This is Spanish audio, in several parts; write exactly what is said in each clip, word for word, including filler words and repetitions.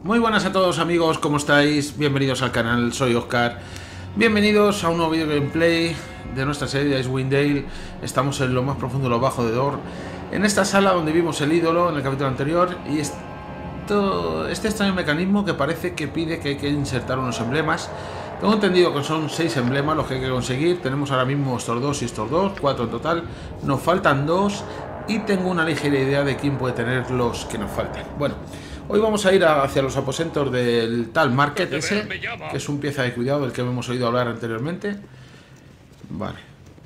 Muy buenas a todos amigos, ¿cómo estáis? Bienvenidos al canal, soy Oscar. Bienvenidos a un nuevo video gameplay de nuestra serie de Icewind Dale. Estamos en lo más profundo, lo bajo de Dor, en esta sala donde vimos el ídolo en el capítulo anterior. Y esto, este extraño mecanismo que parece que pide que hay que insertar unos emblemas. Tengo entendido que son seis emblemas los que hay que conseguir. Tenemos ahora mismo estos dos y estos dos, cuatro en total. Nos faltan dos y tengo una ligera idea de quién puede tener los que nos faltan. Bueno, hoy vamos a ir hacia los aposentos del tal Market ese, que es un pieza de cuidado del que hemos oído hablar anteriormente. Vale.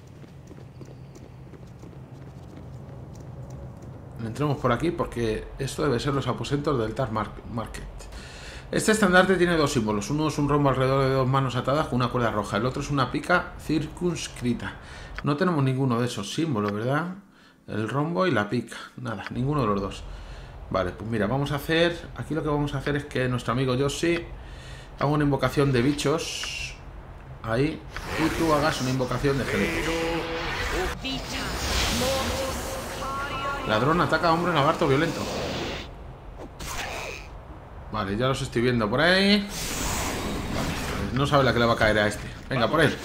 Entremos por aquí porque esto debe ser los aposentos del tal Market. Este estandarte tiene dos símbolos. Uno es un rombo alrededor de dos manos atadas con una cuerda roja. El otro es una pica circunscrita. No tenemos ninguno de esos símbolos, ¿verdad? El rombo y la pica. Nada, ninguno de los dos. Vale, pues mira, vamos a hacer... Aquí lo que vamos a hacer es que nuestro amigo Yoshi haga una invocación de bichos. Ahí. Y tú hagas una invocación de geletos. Ladrón ataca a hombre lagarto violento. Vale, ya los estoy viendo por ahí. Vale, pues no sabe la que le va a caer a este. Venga, por él.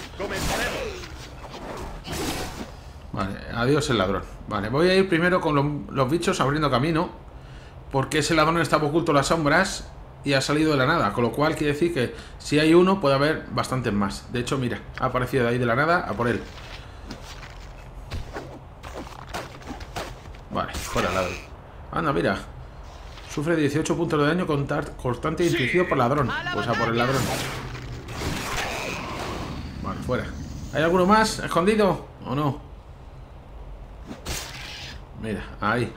Vale, adiós el ladrón. Vale, voy a ir primero con los, los bichos abriendo camino, porque ese ladrón estaba oculto en las sombras y ha salido de la nada. Con lo cual quiere decir que si hay uno puede haber bastantes más. De hecho, mira, ha aparecido de ahí de la nada a por él. Vale, fuera ladrón. Anda, mira. Sufre dieciocho puntos de daño constante y infligido por ladrón. Pues a por el ladrón. Vale, fuera. ¿Hay alguno más escondido o no? Mira, ahí.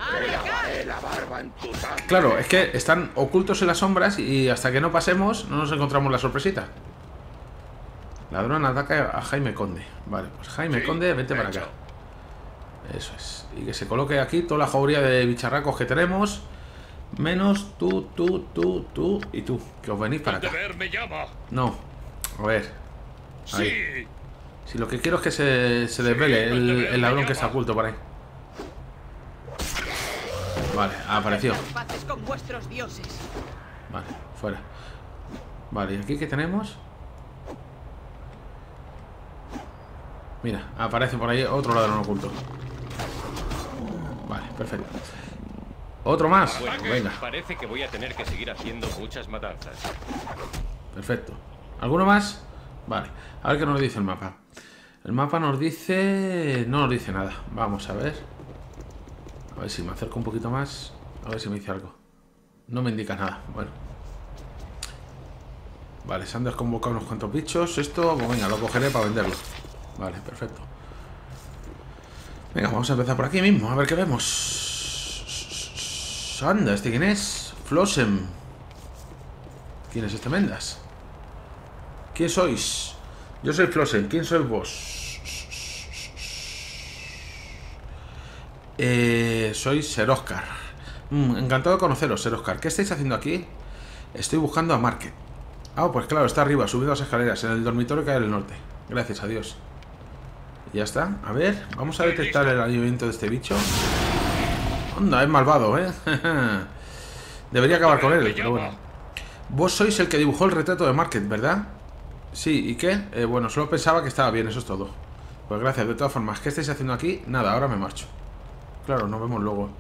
Claro, es que están ocultos en las sombras y hasta que no pasemos no nos encontramos la sorpresita. Ladrón ataca a Jaime Conde. Vale, pues Jaime Conde, vete para acá. Eso es. Y que se coloque aquí toda la jauría de bicharracos que tenemos. Menos tú, tú, tú, tú y tú. Que os venís para acá. No, a ver. Ahí. Si lo que quiero es que se, se desvele el, el ladrón que está oculto por ahí. Vale, apareció. Vale, fuera. Vale, ¿y aquí qué tenemos? Mira, aparece por ahí otro ladrón oculto. Vale, perfecto. Otro más. Bueno, venga. Parece que voy a tener que seguir haciendo muchas matanzas. Perfecto. ¿Alguno más? Vale. A ver qué nos dice el mapa. El mapa nos dice... No nos dice nada. Vamos a ver. A ver si me acerco un poquito más. A ver si me dice algo. No me indica nada. Bueno. Vale, se han desconvocado unos cuantos bichos. Esto, pues venga, lo cogeré para venderlo. Vale, perfecto. Venga, vamos a empezar por aquí mismo. A ver qué vemos. Anda, ¿este quién es? Flossem. ¿Quién es este Mendas? ¿Quién sois? Yo soy Flossem. ¿Quién sois vos? Eh, soy Ser Oscar. Mm, encantado de conoceros, Ser Oscar. ¿Qué estáis haciendo aquí? Estoy buscando a Market. Ah, pues claro, está arriba, subiendo las escaleras, en el dormitorio que hay al norte. Gracias a Dios. Y ya está. A ver, vamos a detectar el movimiento de este bicho. Anda, es malvado, ¿eh? Debería acabar con él, pero bueno. Vos sois el que dibujó el retrato de Market, ¿verdad? Sí, ¿y qué? Eh, bueno, solo pensaba que estaba bien, eso es todo. Pues gracias, de todas formas. ¿Qué estáis haciendo aquí? Nada, ahora me marcho. Claro, nos vemos luego.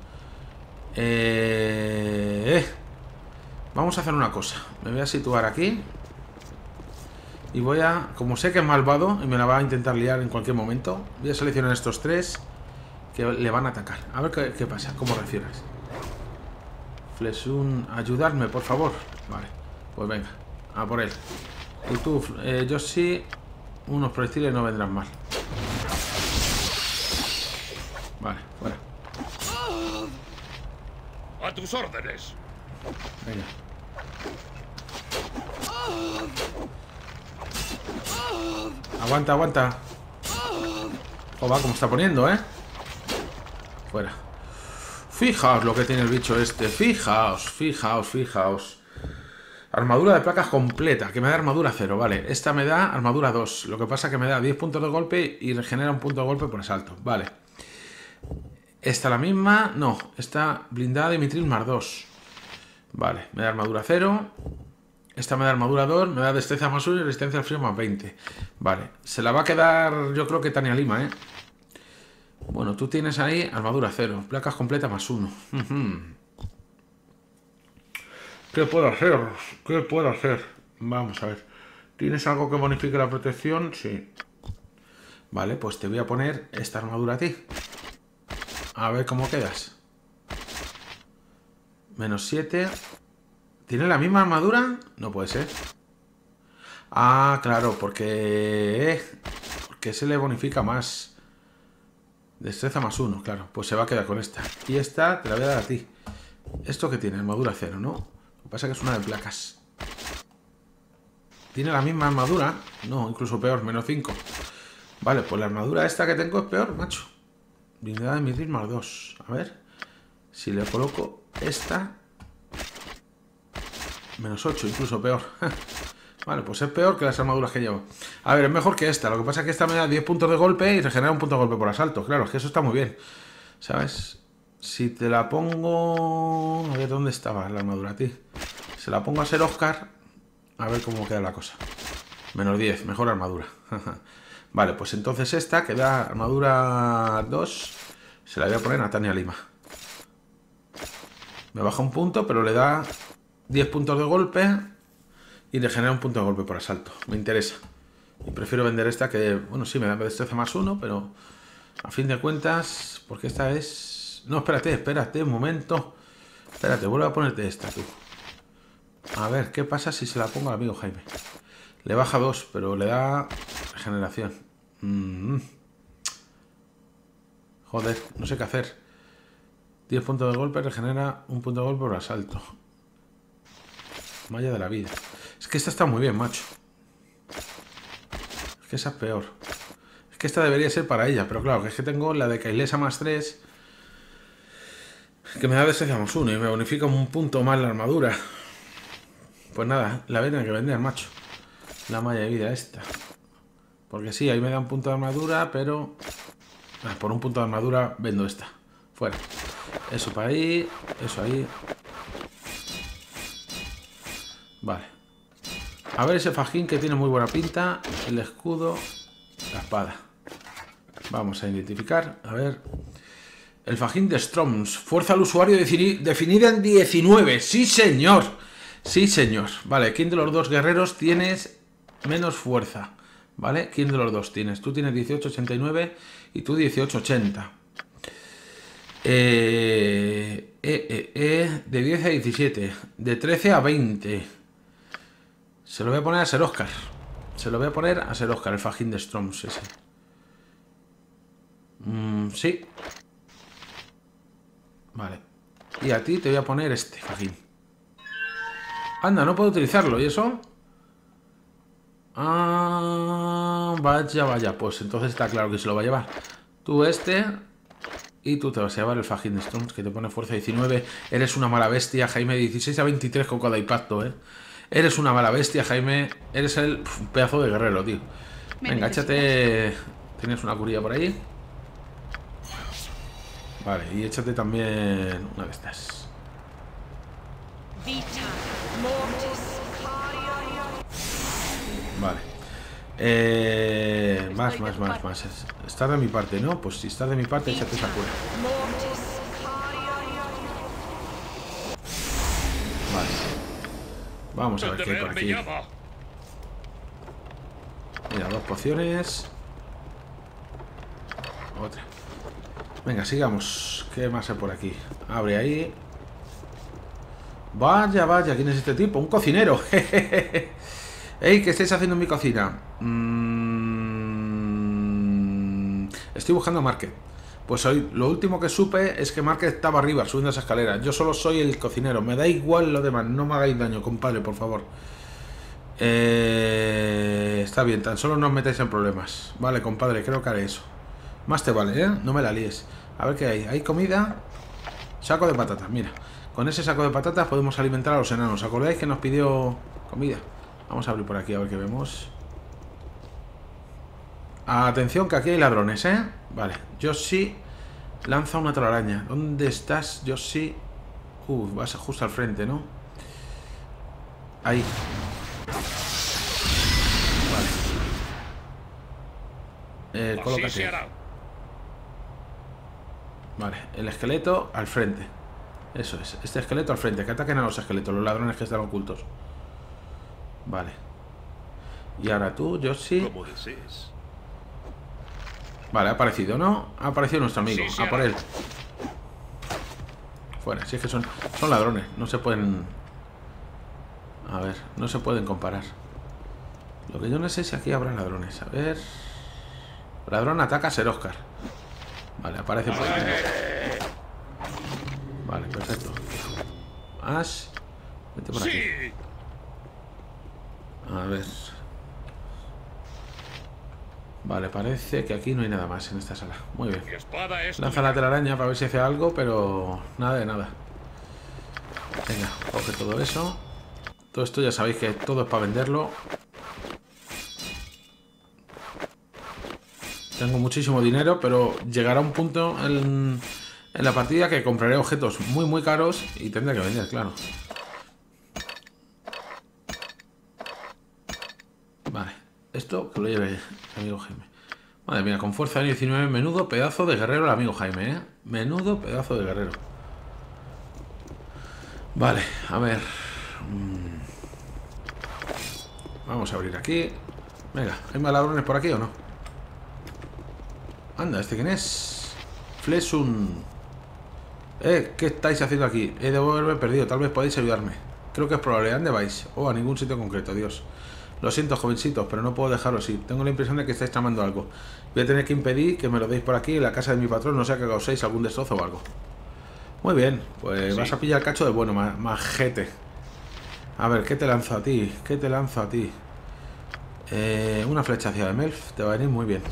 Eh... Vamos a hacer una cosa. Me voy a situar aquí. Y voy a... Como sé que es malvado y me la va a intentar liar en cualquier momento, voy a seleccionar estos tres que le van a atacar. A ver qué, qué pasa, cómo reaccionas. Flesun, ayudarme, por favor. Vale, pues venga, a por él. Y tú, eh, Yoshi, unos proyectiles no vendrán mal. Vale, fuera. A tus órdenes. Venga. Aguanta, aguanta. Joder, como está poniendo, ¿eh? Fuera. Fijaos lo que tiene el bicho este. Fijaos, fijaos, fijaos. Armadura de placas completa. Que me da armadura cero, vale. Esta me da armadura dos. Lo que pasa es que me da diez puntos de golpe y regenera un punto de golpe por asalto. Vale. Esta la misma. No, esta blindada de mitril más dos. Vale, me da armadura cero. Esta me da armadura dos, me da destreza más uno y resistencia al frío más veinte. Vale, se la va a quedar yo creo que Tania Lima, ¿eh? Bueno, tú tienes ahí armadura cero, placas completas más uno. ¿Qué puedo hacer? ¿Qué puedo hacer? Vamos a ver. ¿Tienes algo que bonifique la protección? Sí. Vale, pues te voy a poner esta armadura a ti. A ver cómo quedas. Menos siete. ¿Tiene la misma armadura? No puede ser. Ah, claro, porque... Porque se le bonifica más. Destreza más uno, claro. Pues se va a quedar con esta. Y esta te la voy a dar a ti. ¿Esto qué tiene? Armadura cero, ¿no? Lo que pasa es que es una de placas. ¿Tiene la misma armadura? No, incluso peor, menos cinco. Vale, pues la armadura esta que tengo es peor, macho. Blindada de misil más dos. A ver. Si le coloco esta... Menos ocho, incluso peor. Vale, pues es peor que las armaduras que llevo. A ver, es mejor que esta. Lo que pasa es que esta me da diez puntos de golpe y regenera un punto de golpe por asalto. Claro, es que eso está muy bien. ¿Sabes? Si te la pongo... A ver, ¿dónde estaba la armadura a ti? Se la pongo a ser Oscar. A ver cómo queda la cosa. Menos diez, mejor armadura. Vale, pues entonces esta, que da armadura dos, se la voy a poner a Tania Lima. Me baja un punto, pero le da diez puntos de golpe y le genera un punto de golpe por asalto. Me interesa. Y prefiero vender esta que, bueno, sí, me da destreza más uno, pero a fin de cuentas, porque esta es... No, espérate, espérate un momento. Espérate, vuelvo a ponerte esta, tú. A ver, ¿qué pasa si se la pongo al amigo Jaime? Le baja dos, pero le da regeneración. Mm. Joder, no sé qué hacer. diez puntos de golpe, regenera un punto de golpe por asalto. Malla de la vida. Es que esta está muy bien, macho. Es que esa es peor. Es que esta debería ser para ella, pero claro, que es que tengo la de Kailesa más tres, que me da destreza más uno y me bonifica un punto más la armadura. Pues nada, la voy a tener que vender, macho. La malla de vida esta. Porque sí, ahí me da un punto de armadura, pero... Ah, por un punto de armadura vendo esta. Fuera. Eso para ahí, eso ahí. Vale. A ver ese fajín que tiene muy buena pinta. El escudo, la espada. Vamos a identificar. A ver. El fajín de Stroms. Fuerza al usuario definida en diecinueve. ¡Sí, señor! Sí, señor. Vale, ¿quién de los dos guerreros tienes menos fuerza? ¿Vale? ¿Quién de los dos tienes? Tú tienes dieciocho ochenta y nueve y tú dieciocho ochenta. Eh, eh, eh, eh, de diez a diecisiete. De trece a veinte. Se lo voy a poner a ser Oscar. Se lo voy a poner a ser Oscar, el fajín de Stroms ese. Mm, sí. Vale. Y a ti te voy a poner este fajín. Anda, no puedo utilizarlo. ¿Y eso? Ah, vaya, vaya. Pues entonces está claro que se lo va a llevar. Tú este... Y tú te vas a llevar el fajín de Stroms, que te pone fuerza diecinueve. Eres una mala bestia, Jaime. dieciséis a veintitrés con cada impacto, ¿eh? Eres una mala bestia, Jaime. Eres el pf, pedazo de guerrero, tío. Venga, échate... ¿Tienes una curilla por ahí? Vale, y échate también una de estas. Vale. Eh, más, más, más, más. Estás de mi parte, ¿no? Pues si estás de mi parte, échate esa cura. Vale. Vamos a ver qué hay por aquí. Mira, dos pociones. Otra. Venga, sigamos. ¿Qué más hay por aquí? Abre ahí. Vaya, vaya, ¿quién es este tipo? Un cocinero. Ey, ¿qué estáis haciendo en mi cocina? Mm... Estoy buscando a Market. Pues hoy lo último que supe es que Market estaba arriba, subiendo esa escalera. Yo solo soy el cocinero. Me da igual lo demás. No me hagáis daño, compadre, por favor. Eh... Está bien, tan solo no os metáis en problemas. Vale, compadre, creo que haré eso. Más te vale, ¿eh? No me la líes. A ver qué hay. ¿Hay comida? Saco de patatas, mira. Con ese saco de patatas podemos alimentar a los enanos. ¿Acordáis que nos pidió comida? Vamos a abrir por aquí a ver qué vemos. Atención que aquí hay ladrones, ¿eh? Vale, Yoshi lanza una telaraña. ¿Dónde estás, Yoshi? Uh, vas justo al frente, ¿no? Ahí. Vale. Eh, colócate. Vale, el esqueleto al frente. Eso es, este esqueleto al frente. Que ataquen a los esqueletos, los ladrones que están ocultos. Vale. Y ahora tú, Yoshi. Como desees. Vale, ha aparecido, ¿no? Ha aparecido nuestro amigo. Sí, sí, a por él. Fuera, si es que son, son ladrones. No se pueden... A ver, no se pueden comparar. Lo que yo no sé es si aquí habrá ladrones. A ver... Ladrón ataca a Ser Oscar. Vale, aparece por aquí. Vale, perfecto. Ash, vete por aquí. A ver. Vale, parece que aquí no hay nada más en esta sala. Muy bien. Lanza la telaraña para ver si hace algo, pero nada de nada. Venga, coge todo eso. Todo esto ya sabéis que todo es para venderlo. Tengo muchísimo dinero, pero llegará un punto en, en la partida que compraré objetos muy muy caros y tendré que vender, claro. Vale, esto que lo lleve el amigo Jaime. Madre mía, con fuerza diecinueve, menudo pedazo de guerrero el amigo Jaime, ¿eh? Menudo pedazo de guerrero. Vale, a ver. Vamos a abrir aquí. Venga, ¿hay más ladrones por aquí o no? Anda, ¿este quién es? Flesun. Eh, ¿qué estáis haciendo aquí? He de haberme perdido, tal vez podéis ayudarme. Creo que es probable. ¿A dónde vais? Oh, a ningún sitio concreto, Dios. Lo siento, jovencitos, pero no puedo dejarlo así. Tengo la impresión de que estáis tramando algo. Voy a tener que impedir que me lo deis por aquí en la casa de mi patrón, no sea que causéis algún destrozo o algo. Muy bien, pues sí. Vas a pillar cacho de bueno, majete. A ver, ¿qué te lanzo a ti? ¿Qué te lanzo a ti? Eh, una flecha hacia Melf, te va a venir muy bien.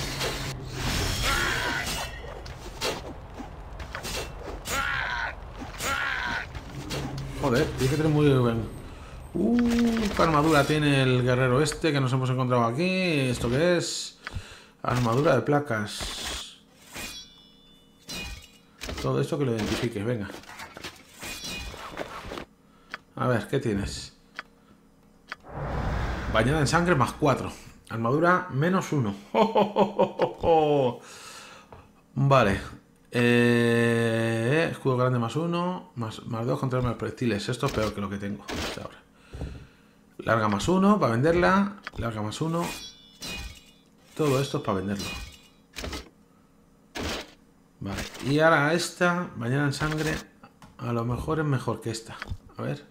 Joder, tiene que tener muy buen... Uh, qué armadura tiene el guerrero este que nos hemos encontrado aquí. ¿Esto qué es? Armadura de placas. Todo esto que lo identifique, venga. A ver, ¿qué tienes? Bañada en sangre más cuatro. Armadura menos uno. ¡Oh, oh, oh, oh, oh! Vale. Eh, escudo grande más uno. Más, más dos contra los proyectiles. Esto es peor que lo que tengo hasta ahora. Larga más uno para venderla. Larga más uno. Todo esto es para venderlo. Vale. Y ahora esta, bañada en sangre. A lo mejor es mejor que esta. A ver.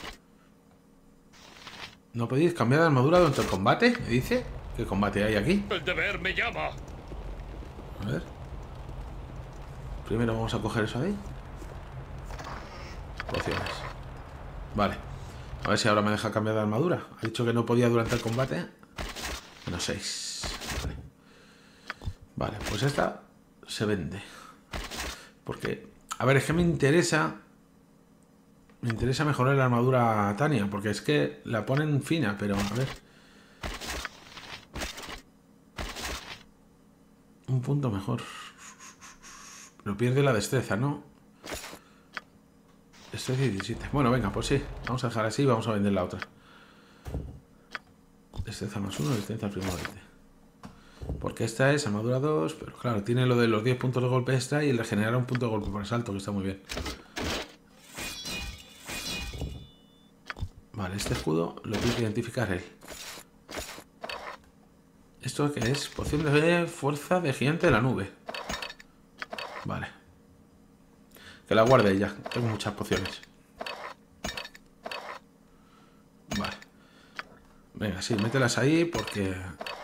¿No podéis cambiar de armadura durante el combate? ¿Me dice? ¿Qué combate hay aquí? El deber me llama. A ver. Primero vamos a coger eso de ahí. Pociones. Vale. A ver si ahora me deja cambiar de armadura. Ha dicho que no podía durante el combate. Menos seis. Vale. Vale, pues esta se vende. Porque, a ver, es que me interesa... Me interesa mejorar la armadura a Tania. Porque es que la ponen fina, pero a ver... Un punto mejor. Pero pierde la destreza, ¿no? Destreza diecisiete. Bueno, venga, pues sí. Vamos a dejar así y vamos a vender la otra. Destreza más uno, destreza al primo veinte. Porque esta es armadura dos, pero claro, tiene lo de los diez puntos de golpe extra y el regenerar un punto de golpe por asalto, que está muy bien. Vale, este escudo lo tiene que identificar él. ¿Esto qué es? Poción de fuerza de gigante de la nube. Vale. Que la guarde ya. Tengo muchas pociones. Vale. Venga, sí, mételas ahí porque...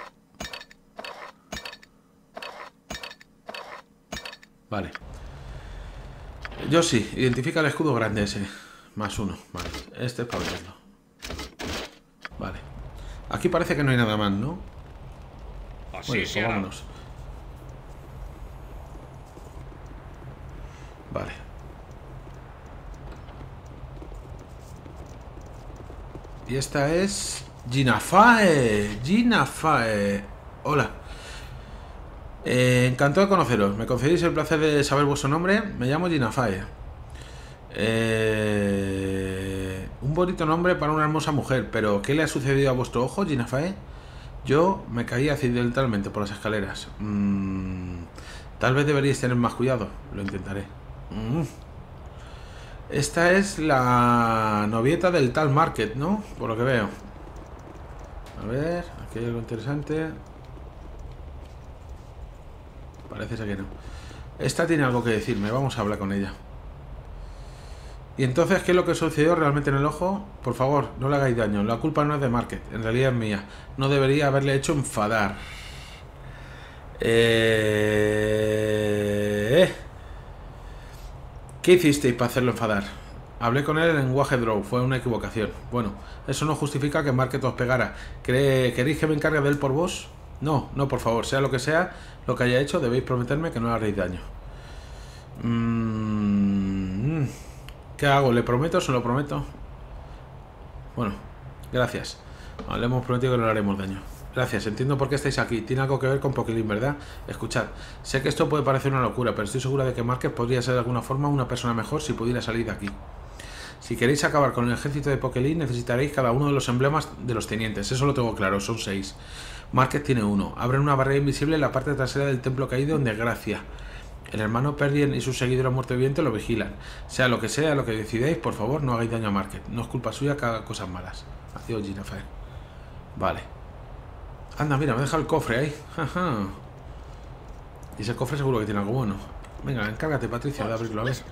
Vale. Yo sí, identifica el escudo grande ese. Más uno. Vale. Este es para verlo. Vale. Aquí parece que no hay nada más, ¿no? Así Bueno, pues vámonos. Vale. Y esta es... Ginafae. Ginafae. Hola. Eh, encantado de conoceros. ¿Me concedéis el placer de saber vuestro nombre? Me llamo Ginafae. Eh... Un bonito nombre para una hermosa mujer, pero ¿qué le ha sucedido a vuestro ojo, Ginafae? Yo me caí accidentalmente por las escaleras. Mm, tal vez deberíais tener más cuidado. Lo intentaré. Mm. Esta es la novieta del tal Market, ¿no? Por lo que veo. A ver, aquí hay algo interesante. Parece ser que no. Esta tiene algo que decirme, vamos a hablar con ella. Y entonces, ¿qué es lo que sucedió realmente en el ojo? Por favor, no le hagáis daño. La culpa no es de Market, en realidad es mía. No debería haberle hecho enfadar. Eh... ¿Qué hicisteis para hacerlo enfadar? Hablé con él en lenguaje Drow, fue una equivocación. Bueno, eso no justifica que Market os pegara. ¿Queréis que me encargue de él por vos? No, no, por favor, sea lo que sea, lo que haya hecho, debéis prometerme que no le haréis daño. Mm... ¿Qué hago? ¿Le prometo o se lo prometo? Bueno, gracias. No, le hemos prometido que no le haremos daño. Gracias, entiendo por qué estáis aquí. Tiene algo que ver con Pokelin, ¿verdad? Escuchad, sé que esto puede parecer una locura, pero estoy segura de que Market podría ser de alguna forma una persona mejor si pudiera salir de aquí. Si queréis acabar con el ejército de Pokelin, necesitaréis cada uno de los emblemas de los tenientes. Eso lo tengo claro, son seis. Market tiene uno. Abren una barrera invisible en la parte trasera del templo caído en desgracia. El hermano Perdien y sus seguidores muerto viviente lo vigilan. Sea lo que sea, lo que decidáis, por favor, no hagáis daño a Market. No es culpa suya que haga cosas malas. Adiós, Ginafae. Vale. Anda, mira, me ha dejado el cofre ahí. Ajá. Y ese cofre seguro que tiene algo bueno. Venga, encárgate, Patricia, de abrirlo a ver.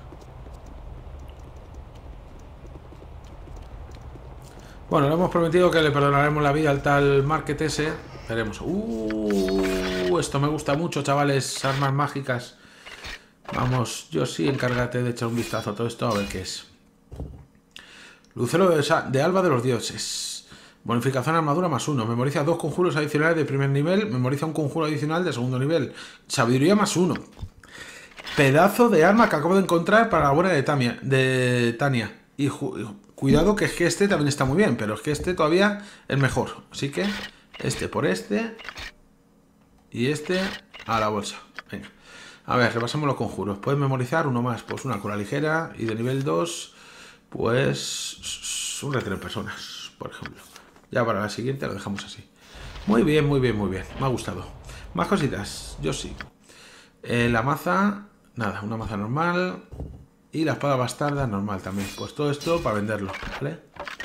Bueno, le hemos prometido que le perdonaremos la vida al tal Market ese. Veremos. Uh, esto me gusta mucho, chavales. Armas mágicas. Vamos, yo sí, encárgate de echar un vistazo a todo esto a ver qué es. Lucero de, de Alba de los Dioses. Bonificación armadura más uno. Memoriza dos conjuros adicionales de primer nivel. Memoriza un conjuro adicional de segundo nivel. Sabiduría más uno. Pedazo de arma que acabo de encontrar para la buena de Tania. De Tania. Y cuidado que es que este también está muy bien, pero es que este todavía es mejor. Así que este por este. Y este a la bolsa. Venga. A ver, repasamos los conjuros. Puedes memorizar uno más, pues una cura ligera. Y de nivel dos, pues un retener en personas, por ejemplo. Ya para la siguiente lo dejamos así. Muy bien, muy bien, muy bien. Me ha gustado. Más cositas, yo sí. Eh, la maza, nada, una maza normal. Y la espada bastarda normal también. Pues todo esto para venderlo, ¿vale?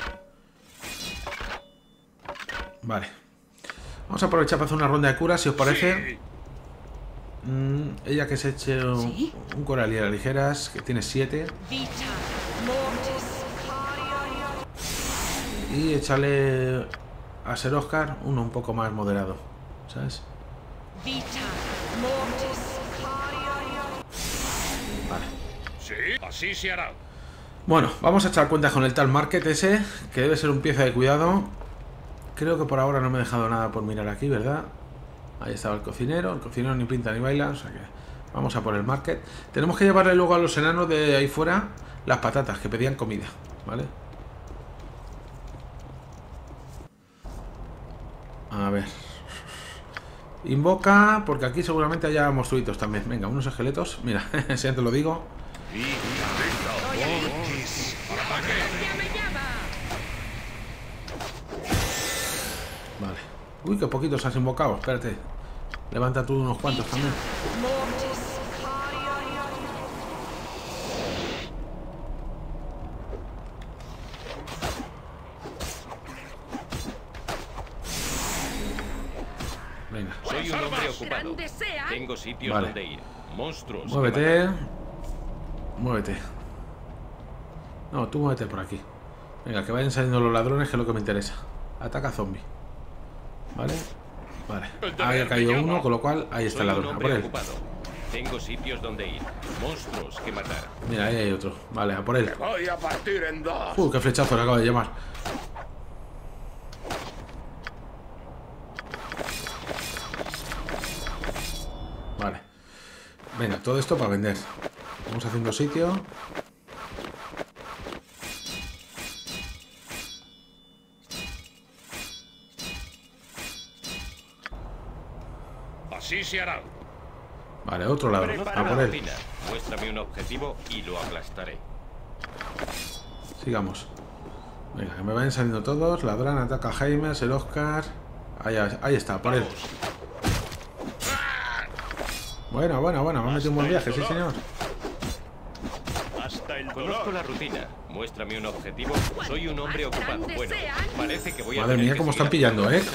Vale. Vamos a aprovechar para hacer una ronda de curas, si os parece. Sí. Mm, ella que se eche un, ¿Sí? un coraliera ligeras, que tiene siete. Y échale a Ser Oscar uno un poco más moderado, ¿sabes? Vale. Sí, así se hará. Bueno, vamos a echar cuentas con el tal Market ese, que debe ser un pieza de cuidado. Creo que por ahora no me he dejado nada por mirar aquí, ¿verdad? Ahí estaba el cocinero, el cocinero ni pinta ni baila, o sea que vamos a por el Market. Tenemos que llevarle luego a los enanos de ahí fuera las patatas, que pedían comida, ¿vale? A ver. Invoca, porque aquí seguramente haya monstruitos también. Venga, unos esqueletos. Mira, si ya te lo digo. Vale. Uy, qué poquitos has invocado. Espérate. Levanta tú unos cuantos también. Venga. Soy un hombre ocupado. Tengo sitios Vale. donde ir. Monstruos. que Muévete. matar. Muévete. No, tú muévete por aquí. Venga, que vayan saliendo los ladrones, que es lo que me interesa. Ataca zombie. ¿Vale? Vale. Ahí ha caído uno, con lo cual ahí está el Soy un ladrón. A hombre por él. ocupado. Tengo sitios donde ir. Monstruos que matar. Mira, ahí hay otro. Vale, a por él. Voy a partir en dos. Uh, qué flechazo le acabo de llamar. Vale. Venga, todo esto para vender. Vamos haciendo sitio. Así se hará. Vale, otro lado. Prepara A la por él. cocina. Muéstrame un objetivo y lo aplastaré. Sigamos. Venga, que me vayan saliendo todos. Ladrón, ataca a Jaime, el Oscar. Ahí, ahí está, por él. Bueno, bueno, bueno, me ha metido un buen viaje, sí señor. Hasta el Conozco dolor. la rutina. Muéstrame un objetivo. Soy un hombre ocupado. Bueno, parece que voy a Madre tener mía, que cómo seguir están pillando, ¿eh?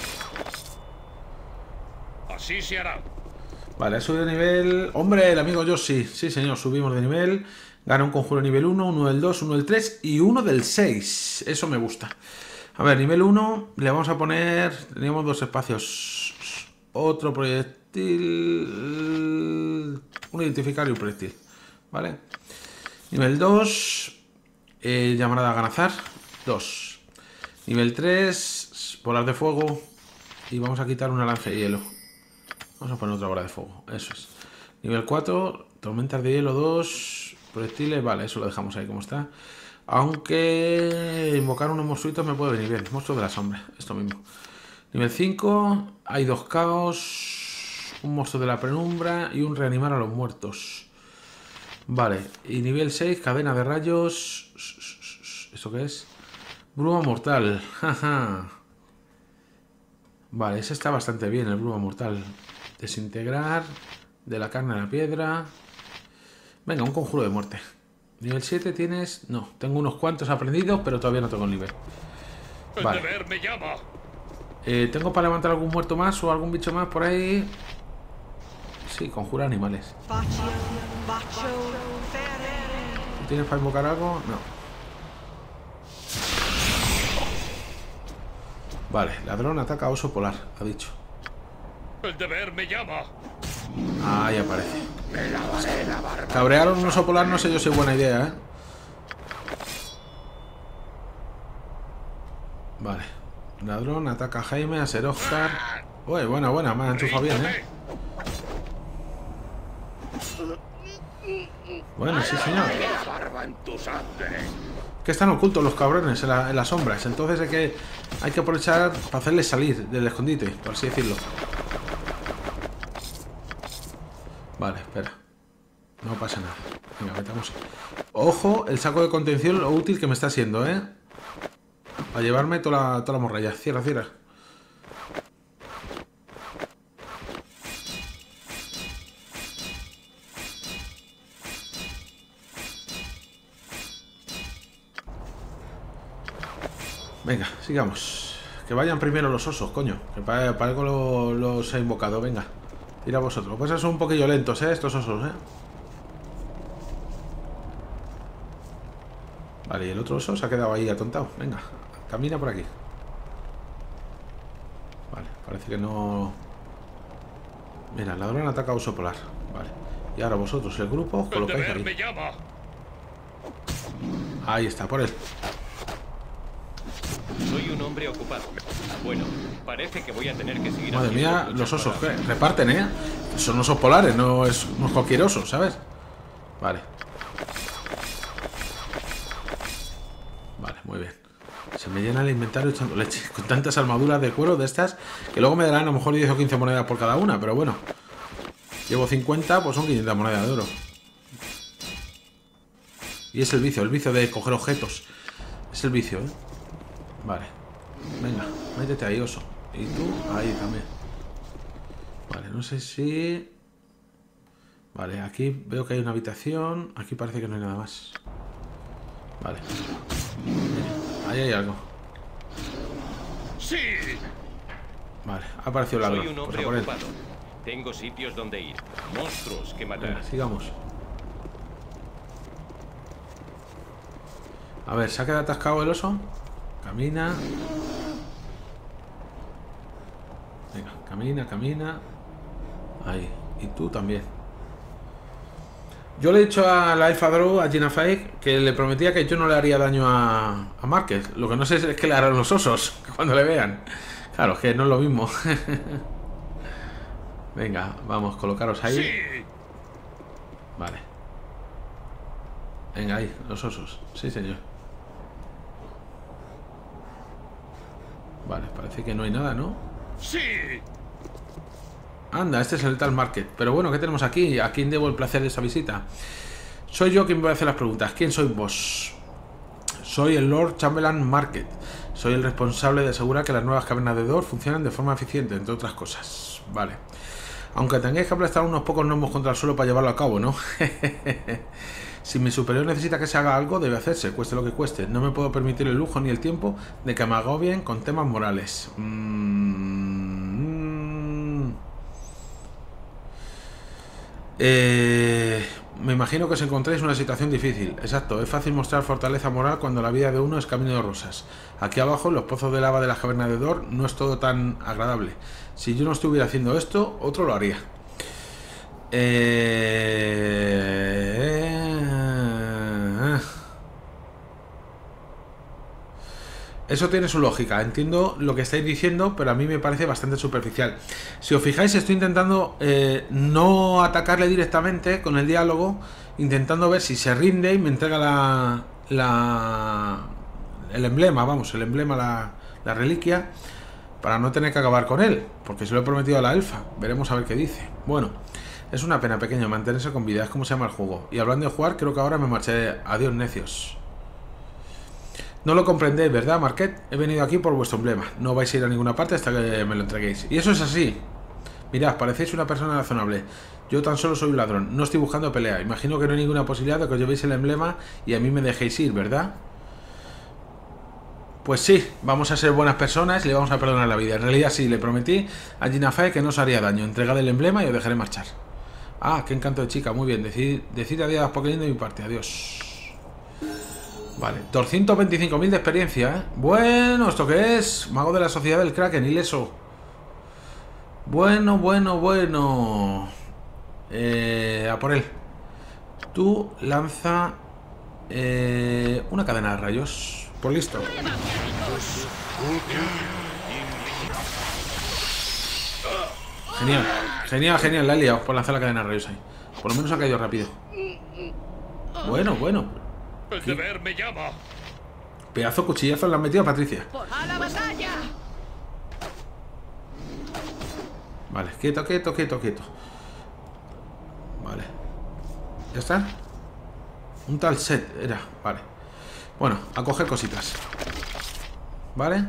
Así se hará. Vale, ha subido de nivel. Hombre, el amigo Yoshi. Sí, señor, subimos de nivel. Gana un conjuro nivel uno, uno del dos, uno del tres y uno del seis. Eso me gusta. A ver, nivel uno le vamos a poner. Teníamos dos espacios. Otro proyectil. Un identificar y un proyectil. Vale. Nivel dos. Eh, llamarada a Ganazar. dos. Nivel tres. Bolas de fuego. Y vamos a quitar una lanza de hielo. Vamos a poner otra bola de fuego. Eso es. Nivel cuatro. Tormentas de hielo dos. Proyectiles. Vale, eso lo dejamos ahí como está. Aunque invocar unos monstruitos me puede venir bien. Monstruos de la sombra. Esto mismo. Nivel cinco. Hay dos caos. Un monstruo de la penumbra. Y un reanimar a los muertos. Vale. Y nivel seis. Cadena de rayos. ¿Esto qué es? Bruma mortal. Jaja. Vale, ese está bastante bien, el bruma mortal. Desintegrar. De la carne a la piedra. Venga, un conjuro de muerte. Nivel siete tienes... No, tengo unos cuantos aprendidos, pero todavía no tengo el nivel. Vale. El deber me llama. Eh, ¿Tengo para levantar algún muerto más o algún bicho más por ahí? Sí, conjura animales. ¿Tienes para invocar algo? No. Vale, ladrón ataca a oso polar, ha dicho. El deber me llama. Ahí aparece. Cabrear un oso polar no sé yo si es buena idea, ¿eh? Vale. Ladrón ataca a Jaime, a ser Oscar. Uy, buena, buena, me ha enchufado bien, ¿eh? Bueno, sí, señor. La barba en tu sangre. Que están ocultos los cabrones en, la, en las sombras. Entonces hay que, hay que aprovechar para hacerles salir del escondite, por así decirlo. Vale, espera. No pasa nada. Venga, metamos. Ojo, el saco de contención, lo útil que me está siendo, ¿eh? Para llevarme toda la, toda la morralla. Cierra, cierra. Venga, sigamos. Que vayan primero los osos, coño. Que para, para algo lo, los he invocado. Venga, ir a vosotros. Pues son un poquillo lentos, ¿eh? Estos osos, ¿eh? Vale, y el otro oso se ha quedado ahí atontado. Venga, camina por aquí. Vale, parece que no... Mira, el ladrón ataca a oso polar. Vale. Y ahora vosotros, el grupo, os El colocáis deber me ahí. llama. Ahí está, por él. Soy un hombre ocupado. Bueno, parece que voy a tener que seguir. Madre haciendo mía, muchas los osos paradas. ¿qué? Reparten, ¿eh? Son osos polares, no es, no es cualquier oso, ¿sabes? Vale. Vale, muy bien. Se me llena el inventario echando leche. Con tantas armaduras de cuero de estas, que luego me darán a lo mejor diez o quince monedas por cada una, pero bueno. Llevo cincuenta, pues son quinientas monedas de oro. Y es el vicio, el vicio de coger objetos. Es el vicio, ¿eh? Vale. Venga, métete ahí, oso. Y tú, ahí también. Vale, no sé si... Vale, aquí veo que hay una habitación. Aquí parece que no hay nada más. Vale. Mira, ahí hay algo. Sí. Vale, ha aparecido el Soy ladrón. un Pues hombre a por él. ocupado. Tengo sitios donde ir. Monstruos que matar. Venga, sigamos. A ver, ¿se ha quedado atascado el oso? Camina. Venga, camina, camina. Ahí. Y tú también. Yo le he dicho a la Elfa Drow, a Gina Fake, que le prometía que yo no le haría daño a, a Márquez. Lo que no sé es qué le harán los osos cuando le vean. Claro, es que no es lo mismo. Venga, vamos, colocaros ahí. Sí. Vale. Venga, ahí, los osos. Sí, señor. Vale, parece que no hay nada, ¿no? Sí. Anda, este es el tal Market. Pero bueno, ¿qué tenemos aquí? ¿A quién debo el placer de esa visita? Soy yo quien voy a hacer las preguntas. ¿Quién sois vos? Soy el Lord Chamberlain Market. Soy el responsable de asegurar que las nuevas cavernas de Dor funcionan de forma eficiente, entre otras cosas. Vale. Aunque tengáis que aplastar unos pocos gnomos contra el suelo para llevarlo a cabo, ¿no? Si mi superior necesita que se haga algo, debe hacerse, cueste lo que cueste. No me puedo permitir el lujo ni el tiempo de que me agobien con temas morales. Mm... Eh... Me imagino que os encontréis en una situación difícil. Exacto, es fácil mostrar fortaleza moral cuando la vida de uno es camino de rosas. Aquí abajo, en los pozos de lava de la caverna de Dor, no es todo tan agradable. Si yo no estuviera haciendo esto, otro lo haría. Eh... Eso tiene su lógica, entiendo lo que estáis diciendo, pero a mí me parece bastante superficial. Si os fijáis, estoy intentando eh, no atacarle directamente con el diálogo, intentando ver si se rinde y me entrega la, la el emblema, vamos, el emblema, la, la reliquia, para no tener que acabar con él, porque se lo he prometido a la elfa. Veremos a ver qué dice. Bueno, es una pena, pequeño, mantenerse con vida, es como se llama el juego. Y hablando de jugar, creo que ahora me marché. Adiós, necios. No lo comprendéis, ¿verdad, Marquet? He venido aquí por vuestro emblema. No vais a ir a ninguna parte hasta que me lo entreguéis. Y eso es así. Mirad, parecéis una persona razonable. Yo tan solo soy un ladrón. No estoy buscando pelea. Imagino que no hay ninguna posibilidad de que os llevéis el emblema y a mí me dejéis ir, ¿verdad? Pues sí, vamos a ser buenas personas y le vamos a perdonar la vida. En realidad sí, le prometí a Gina Fae que no os haría daño. Entregad el emblema y os dejaré marchar. Ah, qué encanto de chica. Muy bien. Decid, decid adiós a Pokémon de mi parte. Adiós. Vale, doscientos veinticinco mil de experiencia, ¿eh? Bueno, ¿esto qué es? Mago de la Sociedad del Kraken, ileso. Bueno, bueno, bueno. Eh, a por él. Tú lanza eh, una cadena de rayos. Por listo. Genial, genial, genial. La he liado por lanzar la cadena de rayos ahí. Por lo menos ha caído rápido. Bueno, bueno. El deber me llama. Pedazo cuchillazo le han metido a Patricia. ¡A la batalla! Vale, quieto, quieto, quieto, quieto. Vale. ¿Ya está? Un tal set era, vale. Bueno, a coger cositas. Vale.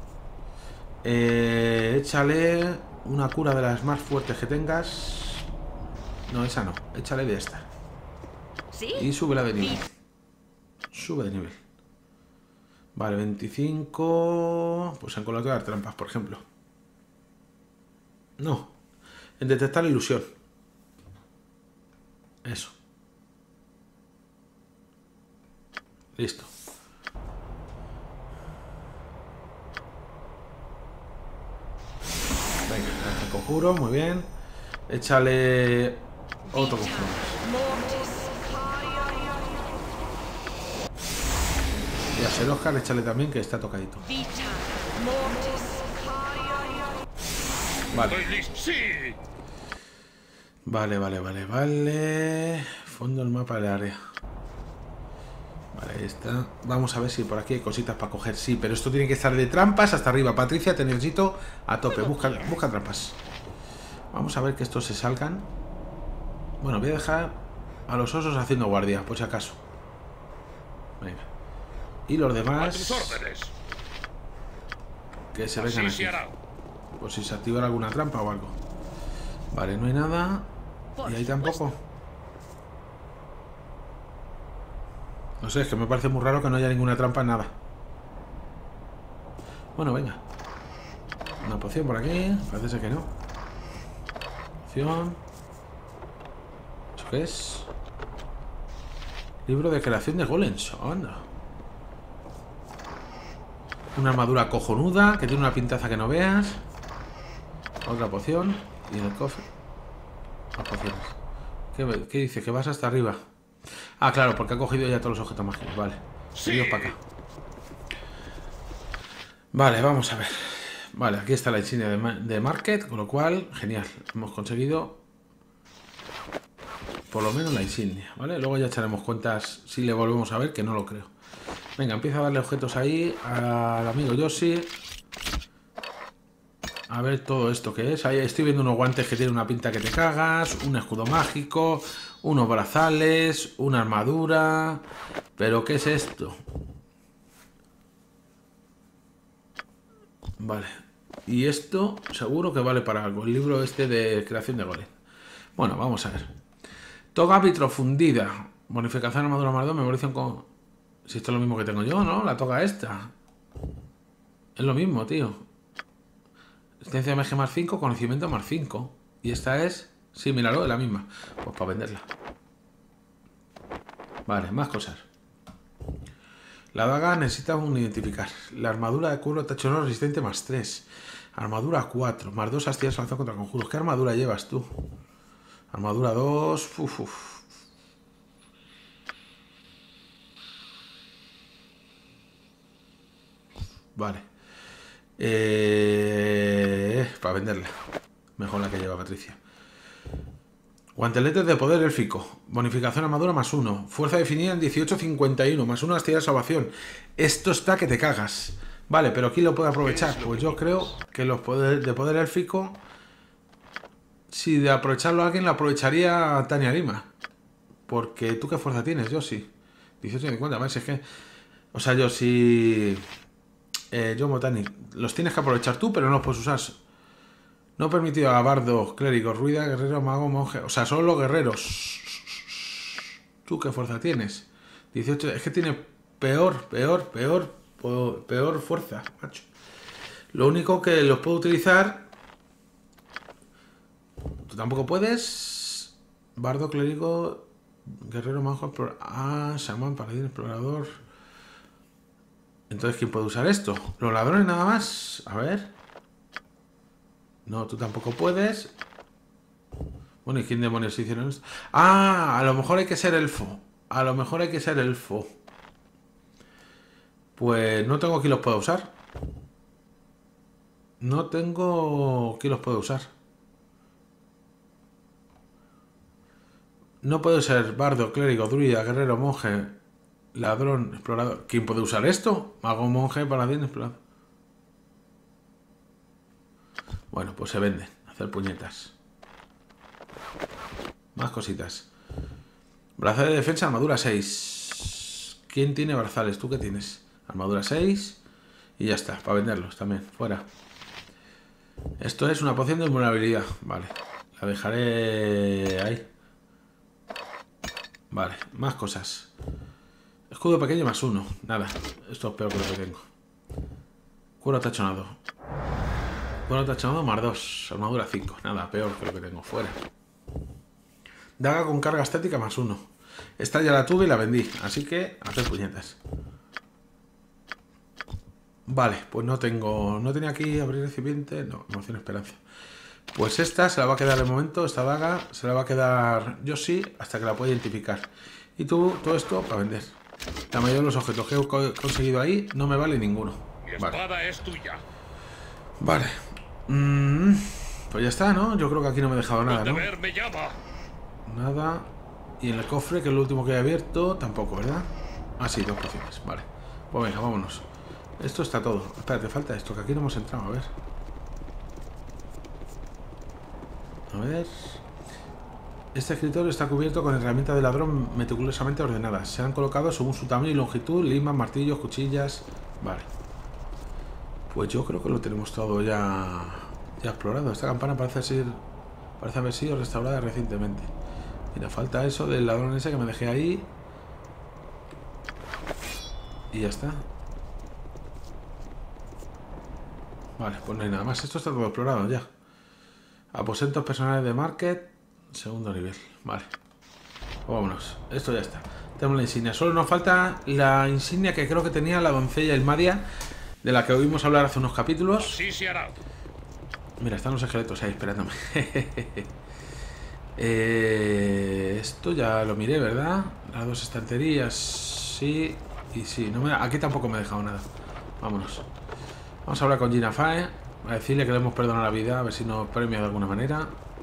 Eh, échale una cura de las más fuertes que tengas. No, esa no. Échale de esta. ¿Sí? Y súbela de nivel. Sube de nivel. Vale, veinticinco. Pues en colocar trampas, por ejemplo. No. En detectar ilusión. Eso. Listo. Venga, el conjuro, muy bien. Échale otro conjuro. Y a Ser Oscar, échale también, que está tocadito. Vale. Sí. Vale, vale, vale, vale. Fondo del mapa del área. Vale, ahí está. Vamos a ver si por aquí hay cositas para coger. Sí, pero esto tiene que estar de trampas hasta arriba. Patricia, te necesito a tope. Busca, busca trampas. Vamos a ver que estos se salgan. Bueno, voy a dejar a los osos haciendo guardia, por si acaso. Venga. Y los demás... A tus órdenes. Que se vengan Así aquí. se hará. Por si se activa alguna trampa o algo. Vale, no hay nada. Y ahí tampoco. No sé, es que me parece muy raro que no haya ninguna trampa en nada. Bueno, venga. Una poción por aquí. Parece ser que no. Poción. ¿Eso qué es? Libro de creación de golems. Anda. Una armadura cojonuda que tiene una pintaza que no veas. Otra poción. Y en el cofre. Más pociones. ¿Qué, qué dice? Que vas hasta arriba. Ah, claro, porque ha cogido ya todos los objetos mágicos. Vale. Seguidos para acá. Vale, vamos a ver. Vale, aquí está la insignia de, de Market. Con lo cual, genial. Hemos conseguido por lo menos la insignia. Vale, luego ya echaremos cuentas si le volvemos a ver, que no lo creo. Venga, empieza a darle objetos ahí al amigo Yoshi. A ver todo esto que es. Ahí estoy viendo unos guantes que tienen una pinta que te cagas. Un escudo mágico. Unos brazales. Una armadura. ¿Pero qué es esto? Vale. Y esto seguro que vale para algo. El libro este de creación de golem. Bueno, vamos a ver. Toga vitrofundida. Bonificación armadura más dos. Memorización con... Si esto es lo mismo que tengo yo, ¿no? La toga esta. Es lo mismo, tío. Resistencia de M G más cinco. Conocimiento más cinco. Y esta es... Sí, míralo, es la misma. Pues para venderla. Vale, más cosas. La daga necesita un identificar. La armadura de cuero tachonero resistente más tres. Armadura cuatro. Más dos astillas de contra conjuros. ¿Qué armadura llevas tú? Armadura dos. Uf, uf. Vale. Eh, para venderla. Mejor la que lleva Patricia. Guanteletes de poder élfico. Bonificación armadura más uno. Fuerza definida en dieciocho cincuenta y uno. Más una astilla de salvación. Esto está que te cagas. Vale, pero ¿quién lo puede aprovechar? Pues yo creo que los poderes de poder élfico... Si de aprovecharlo a alguien, lo aprovecharía Tania Lima. Porque tú qué fuerza tienes, yo sí. dieciocho cincuenta, más es que... O sea, yo sí... Eh, yo Motani. Los tienes que aprovechar tú, pero no los puedes usar. No permitido a bardo, clérigo, ruida, guerrero, mago, monje. O sea, son los guerreros. ¿Tú qué fuerza tienes? dieciocho. Es que tiene peor, peor, peor, peor fuerza, macho. Lo único que los puedo utilizar... Tú tampoco puedes. Bardo, clérigo, guerrero, mago, explorador. Ah, shaman, paladín, explorador. Entonces, ¿quién puede usar esto? Los ladrones nada más. A ver. No, tú tampoco puedes. Bueno, ¿y quién demonios hicieron esto? Ah, a lo mejor hay que ser elfo. A lo mejor hay que ser elfo. Pues no tengo quién los pueda usar. No tengo quién los puede usar. No puede ser bardo, clérigo, druida, guerrero, monje, ladrón, explorador. ¿Quién puede usar esto? Mago, monje, paladín, explorador. Bueno, pues se venden. Hacer puñetas. Más cositas. Brazal de defensa, armadura seis. ¿Quién tiene brazales? ¿Tú qué tienes? Armadura seis. Y ya está, para venderlos también. Fuera. Esto es una poción de invulnerabilidad. Vale. La dejaré ahí. Vale, más cosas. Escudo pequeño más uno. Nada, esto es peor que lo que tengo. Cuero tachonado. Cuero tachonado más dos. Armadura cinco. Nada, peor que lo que tengo. Fuera. Daga con carga estética más uno. Esta ya la tuve y la vendí. Así que, a hacer puñetas. Vale, pues no tengo... No tenía aquí abrir recipiente. No, emoción esperanza. Pues esta se la va a quedar de momento, esta daga se la va a quedar yo sí, hasta que la pueda identificar. Y tú, todo esto para vender. La mayoría de los objetos que he conseguido ahí no me vale ninguno. Mi espada vale. Es tuya. Vale. Mm, pues ya está, ¿no? Yo creo que aquí no me he dejado nada, ¿no? Me llama. Nada. Y en el cofre, que es lo último que he abierto, tampoco, ¿verdad? Ah, sí, dos pociones. Vale. Pues venga, vámonos. Esto está todo. Espérate, falta esto, que aquí no hemos entrado, a ver. A ver. Este escritorio está cubierto con herramientas de ladrón meticulosamente ordenadas. Se han colocado según su tamaño y longitud, limas, martillos, cuchillas. Vale. Pues yo creo que lo tenemos todo ya, ya explorado. Esta campana parece ser, parece haber sido restaurada recientemente. Mira, falta eso del ladrón ese que me dejé ahí. Y ya está. Vale, pues no hay nada más. Esto está todo explorado ya. Aposentos personales de market. Segundo nivel. Vale. Pues vámonos. Esto ya está. Tenemos la insignia. Solo nos falta la insignia que creo que tenía la doncella Ilmaria, de la que oímos hablar hace unos capítulos. Sí, se hará. Mira, están los esqueletos ahí esperándome. eh, esto ya lo miré, ¿verdad? Las dos estanterías. Sí y sí. No me, aquí tampoco me he dejado nada. Vámonos. Vamos a hablar con Gina Fae. A decirle que le hemos perdonado la vida. A ver si nos premia de alguna manera.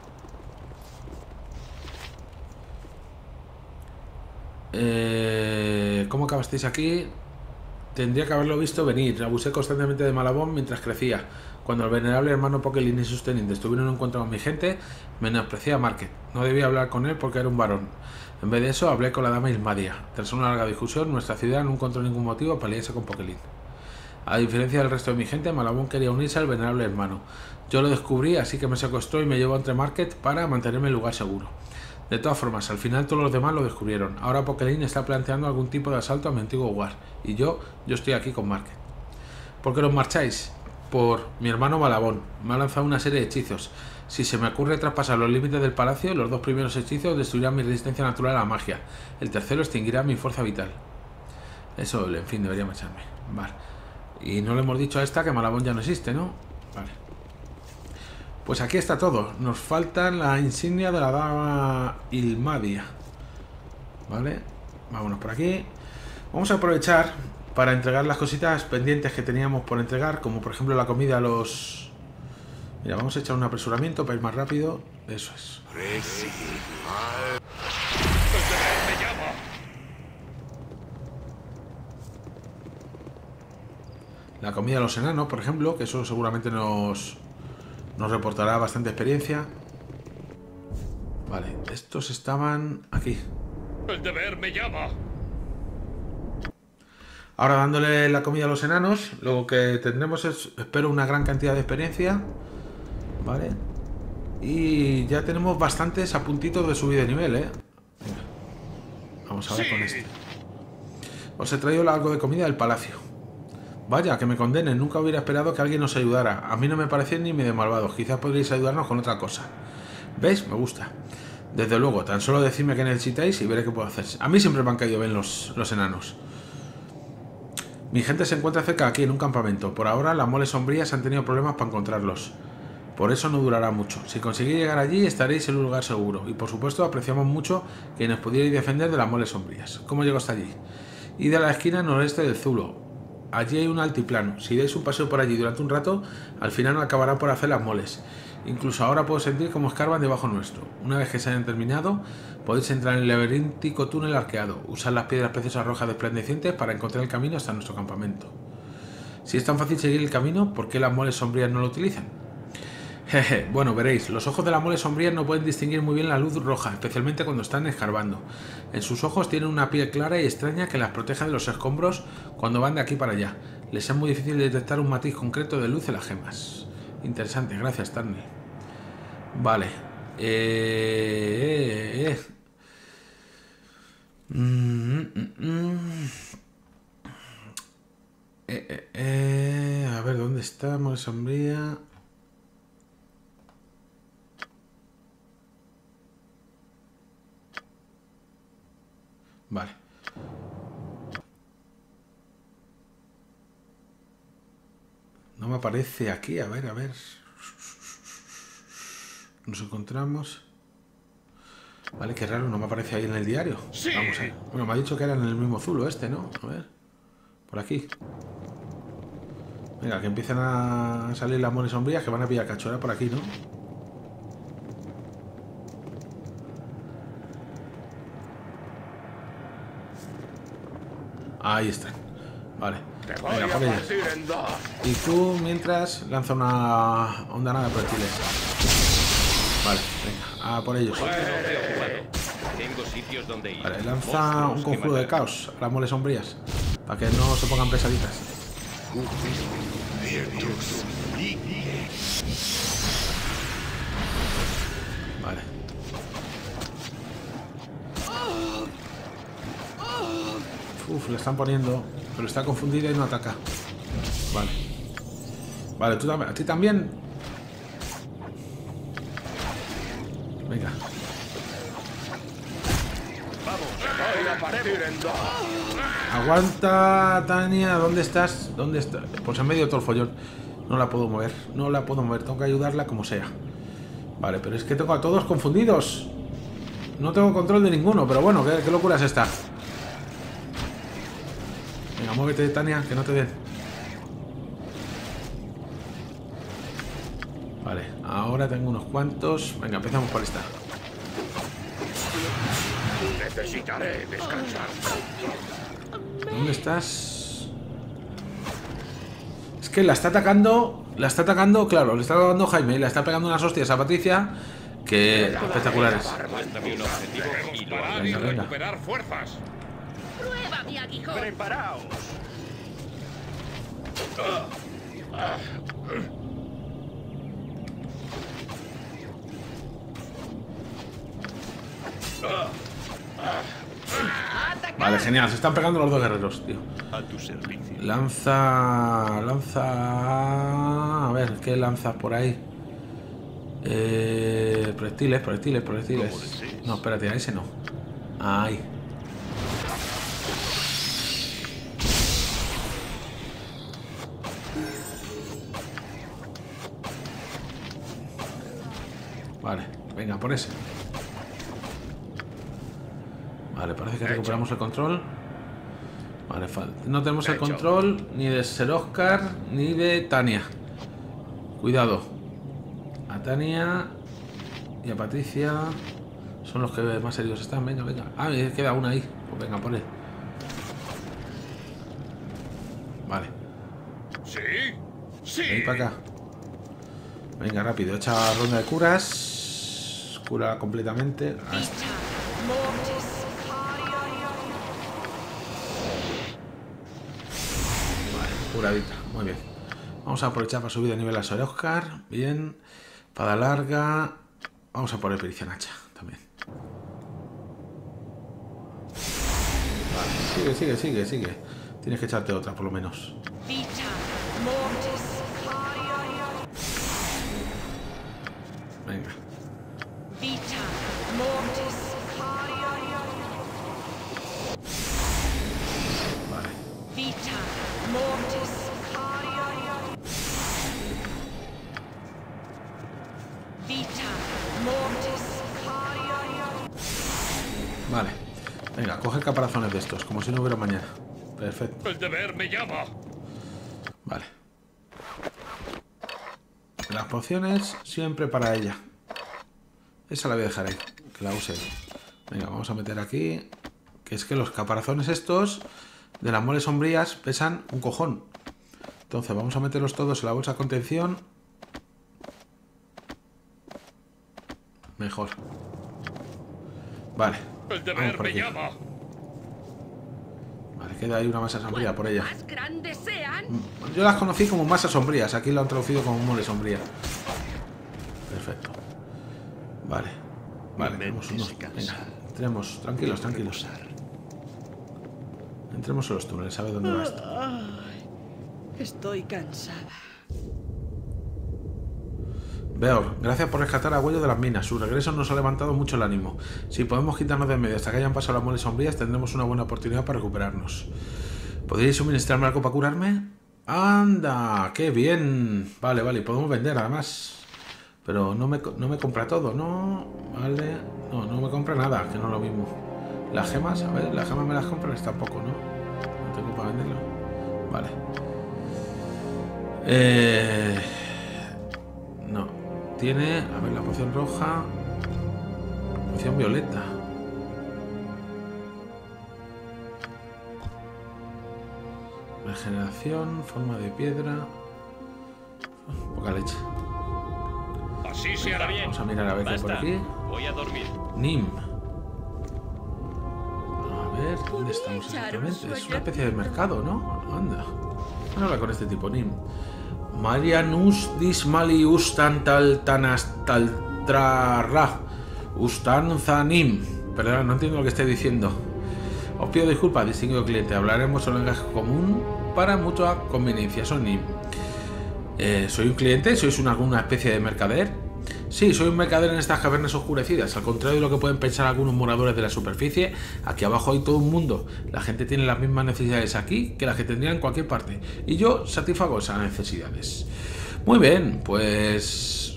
Eh, ¿Cómo acabasteis aquí? Tendría que haberlo visto venir. Abusé constantemente de Malabón mientras crecía. Cuando el venerable hermano Pokelin y sus tenientes tuvieron un encuentro con mi gente, menosprecié a Market. No debía hablar con él porque era un varón. En vez de eso, hablé con la dama Ilmaria. Tras una larga discusión, nuestra ciudad no encontró ningún motivo para aliarse con Pokelin. A diferencia del resto de mi gente, Malabón quería unirse al venerable hermano. Yo lo descubrí, así que me secuestró y me llevó a Entremarket para mantenerme en lugar seguro. De todas formas, al final todos los demás lo descubrieron. Ahora Pokelin está planteando algún tipo de asalto a mi antiguo hogar. Y yo, yo estoy aquí con Market. ¿Por qué os marcháis? Por mi hermano Malabón. Me ha lanzado una serie de hechizos. Si se me ocurre traspasar los límites del palacio, los dos primeros hechizos destruirán mi resistencia natural a la magia. El tercero extinguirá mi fuerza vital. Eso, en fin, debería marcharme. Vale. Y no le hemos dicho a esta que Malabón ya no existe, ¿no? Vale. Pues aquí está todo. Nos falta la insignia de la dama Ilmadia. Vale. Vámonos por aquí. Vamos a aprovechar para entregar las cositas pendientes que teníamos por entregar, como por ejemplo la comida a los... Mira, vamos a echar un apresuramiento para ir más rápido. Eso es. La comida a los enanos, por ejemplo, que eso seguramente nos, nos reportará bastante experiencia. Vale, estos estaban aquí. El deber me llama. Ahora dándole la comida a los enanos, lo que tendremos es, espero, una gran cantidad de experiencia. Vale. Y ya tenemos bastantes a puntitos de subida de nivel, ¿eh? Venga. Vamos a ver sí. con este. Os he traído algo de comida del palacio. Vaya, que me condenen. Nunca hubiera esperado que alguien nos ayudara. A mí no me parecen ni medio malvados. Quizás podríais ayudarnos con otra cosa. ¿Veis? Me gusta. Desde luego, tan solo decidme qué necesitáis y veré qué puedo hacer. A mí siempre me han caído bien los, los enanos. Mi gente se encuentra cerca de aquí, en un campamento. Por ahora, las moles sombrías han tenido problemas para encontrarlos. Por eso no durará mucho. Si conseguís llegar allí, estaréis en un lugar seguro. Y por supuesto, apreciamos mucho que nos pudierais defender de las moles sombrías. ¿Cómo llego hasta allí? Id a la esquina noreste del Zulo. Allí hay un altiplano. Si dais un paseo por allí durante un rato, al final acabarán por hacer las moles. Incluso ahora puedo sentir cómo escarban debajo nuestro. Una vez que se hayan terminado, podéis entrar en el laberíntico túnel arqueado. Usar las piedras preciosas rojas resplandecientes para encontrar el camino hasta nuestro campamento. Si es tan fácil seguir el camino, ¿por qué las moles sombrías no lo utilizan? Jeje, bueno, veréis, los ojos de las moles sombrías no pueden distinguir muy bien la luz roja, especialmente cuando están escarbando. En sus ojos tienen una piel clara y extraña que las protege de los escombros cuando van de aquí para allá. Les es muy difícil detectar un matiz concreto de luz en las gemas. Interesante, gracias, Tarney. Vale. Eh, eh, eh. Mm, mm, mm. Eh, eh, eh. A ver, ¿dónde está mole sombría? Vale. No me aparece aquí, a ver, a ver. Nos encontramos. Vale, qué raro, no me aparece ahí en el diario. Sí. Vamos a ver. Bueno, me ha dicho que era en el mismo zulo este, ¿no? A ver. Por aquí. Venga, que empiezan a salir las moles sombrías que van a pillar cachorra por aquí, ¿no? Ahí están. Vale. Venga, por ellas. Y tú, mientras, lanza una ondanada de proyectiles. Vale, venga, a por ellos. Vale, lanza un conjuro de caos a las moles sombrías. Para que no se pongan pesaditas. Vale. Uf, le están poniendo, pero está confundida y no ataca. Vale. Vale, tú también. ¿A ti también? Venga. Aguanta, Tania. ¿Dónde estás? ¿Dónde está? Pues en medio de todo el follón. No la puedo mover. No la puedo mover. Tengo que ayudarla como sea. Vale, pero es que tengo a todos confundidos. No tengo control de ninguno, pero bueno, ¿qué, qué locura es esta? Venga, muévete, Tania, que no te den. Vale, ahora tengo unos cuantos. Venga, empezamos por esta. Necesitaré descansar. ¿Dónde estás? Es que la está atacando. La está atacando, claro, le está atacando Jaime. Le está pegando unas hostias a Patricia. Que espectaculares. Venga, venga. Recuperar fuerzas. Prueba mi aguijón. Preparaos. Vale, genial. Se están pegando los dos guerreros, tío. A tu servicio. Lanza... Lanza... A ver, ¿qué lanzas por ahí? Eh... Proyectiles, proyectiles, proyectiles. No, espérate, a ese no. Ahí. Vale, venga, por ese. Vale, parece que recuperamos el control. Vale, no tenemos el control ni de Ser Oscar ni de Tania. Cuidado. A Tania y a Patricia son los que más heridos están. Venga, venga. Ah, me queda una ahí. Pues venga, por él. Vale. Sí, sí. Ahí para acá. Venga, rápido. Echa ronda de curas. Cura completamente. Ahí está. Curadita, muy bien. Vamos a aprovechar para subir de nivel a Ser Oscar. Bien. Espada larga. Vamos a poner pericia hacha también. Vale, sigue, sigue, sigue, sigue. Tienes que echarte otra por lo menos. Venga. Vale. Vale. Venga, coge caparazones de estos, como si no hubiera mañana. Perfecto. El deber me llama. Vale. Las pociones siempre para ella. Esa la voy a dejar ahí, que la use. Venga, vamos a meter aquí. Que es que los caparazones estos de las moles sombrías pesan un cojón. Entonces vamos a meterlos todos en la bolsa de contención. Mejor. Vale. El deber me llama. Vale, queda ahí una masa sombría por ella. Más grandes sean. Yo las conocí como masas sombrías. Aquí lo han traducido como mole sombría. Perfecto. Vale. Vale, tenemos unos. Venga, entremos. Tranquilos, tranquilos. Entremos en los túneles. ¿Sabe dónde va esto? Estoy cansada. Beor, gracias por rescatar a Huello de las minas. Su regreso nos ha levantado mucho el ánimo. Si podemos quitarnos de en medio hasta que hayan pasado las moles sombrías, tendremos una buena oportunidad para recuperarnos. ¿Podríais suministrarme algo para curarme? ¡Anda! ¡Qué bien! Vale, vale, podemos vender además. Pero no me, no me compra todo, ¿no? Vale. No, no me compra nada, que no es lo mismo. Las gemas, a ver, las gemas me las compran, tampoco, ¿no? No tengo para venderlo. Vale. Eh... No. Tiene, a ver, la poción roja. Poción violeta. Regeneración, forma de piedra. Poca leche. Así se hará bien. Vamos a mirar a ver qué hay por aquí. Voy a dormir. Nim. A ver, ¿dónde estamos exactamente? Es una especie de mercado, ¿no? Anda. Vamos a hablar con este tipo, Nim. Marianus dismali ustantal tanastaltrarra ustanzanim. Perdón, no entiendo lo que estoy diciendo. Os pido disculpas, distinguido cliente. Hablaremos un lenguaje común para mutua conveniencia. Soy Nim. Eh, ¿Soy un cliente? ¿Sois una, alguna especie de mercader? Sí, soy un mercader en estas cavernas oscurecidas. Al contrario de lo que pueden pensar algunos moradores de la superficie, aquí abajo hay todo un mundo. La gente tiene las mismas necesidades aquí que las que tendría en cualquier parte. Y yo satisfago esas necesidades. Muy bien, pues...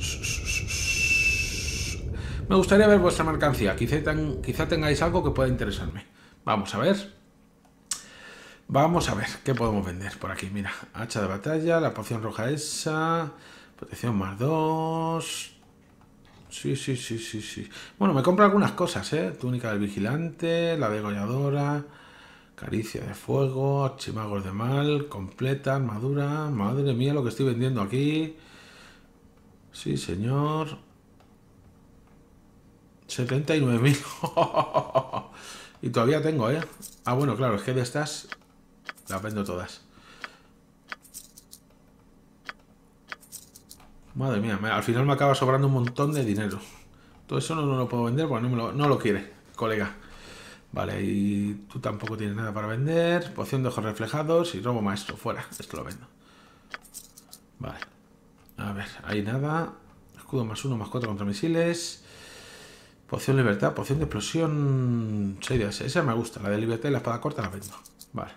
me gustaría ver vuestra mercancía. Quizá, ten... Quizá tengáis algo que pueda interesarme. Vamos a ver. Vamos a ver qué podemos vender por aquí. Mira, hacha de batalla, la poción roja esa, protección más dos. Sí, sí, sí, sí, sí. Bueno, me compro algunas cosas, ¿eh? Túnica del vigilante, la degolladora, caricia de fuego, archimagos de mal, completa, armadura. Madre mía, lo que estoy vendiendo aquí. Sí, señor. setenta y nueve mil. Y todavía tengo, ¿eh? Ah, bueno, claro, es que de estas las vendo todas. Madre mía, me, al final me acaba sobrando un montón de dinero. Todo eso no, no lo puedo vender porque no, me lo, no lo quiere, colega. Vale, y tú tampoco tienes nada para vender. Poción de ojos reflejados y robo maestro. Fuera, esto lo vendo. Vale. A ver, hay nada. Escudo más uno, más cuatro contra misiles. Poción libertad, poción de explosión. seis días. Esa me gusta. La de libertad y la espada corta la vendo. Vale.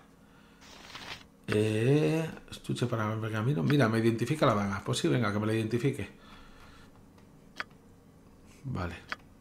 Eh, estuche para el camino. Mira, me identifica la daga. Pues sí, venga, que me la identifique. Vale.